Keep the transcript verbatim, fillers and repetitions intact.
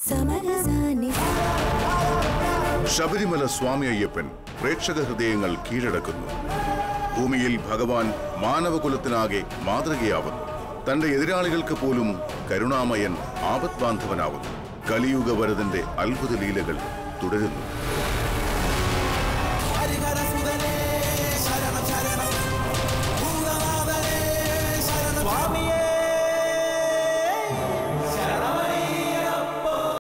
ശബരിമല സ്വാമി അയ്യപ്പൻ പ്രേക്ഷക ഹൃദയങ്ങൾ കീഴടക്കുന്നു. ഭൂമിയിൽ ഭഗവാൻ മാനവകുലത്തിനാകെ മാതൃകയാവുന്നു. തന്റെ എതിരാളികൾക്ക് പോലും കരുണാമയൻ ആപത് ബാന്ധവനാവുന്നു. കലിയുഗ വരദന്റെ അത്ഭുത ലീലകൾ തുടരുന്നു.